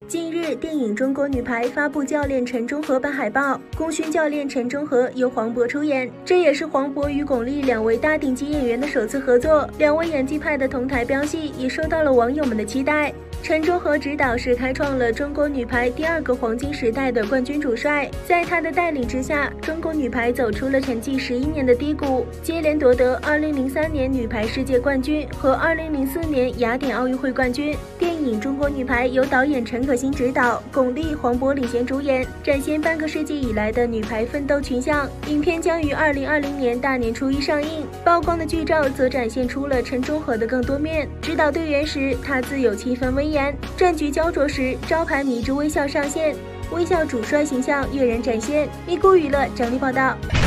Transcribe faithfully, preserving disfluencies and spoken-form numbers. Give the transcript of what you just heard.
近日，电影《中国女排》发布教练陈忠和版海报，功勋教练陈忠和由黄渤出演，这也是黄渤与巩俐两位大顶级演员的首次合作。两位演技派的同台飙戏也受到了网友们的期待。陈忠和执导是开创了中国女排第二个黄金时代的冠军主帅，在他的带领之下，中国女排走出了沉寂十一年的低谷，接连夺得二零零三年女排世界冠军和二零零四年雅典奥运会冠军。电影《中国女排》由导演陈可辛执导，巩俐、黄渤领衔主演，展现半个世纪以来的女排奋斗群像。影片将于二零二零年大年初一上映。曝光的剧照则展现出了陈忠和的更多面。指导队员时，他自有七分威严；战局焦灼时，招牌迷之微笑上线，微笑主帅形象跃然展现。咪咕娱乐整理报道。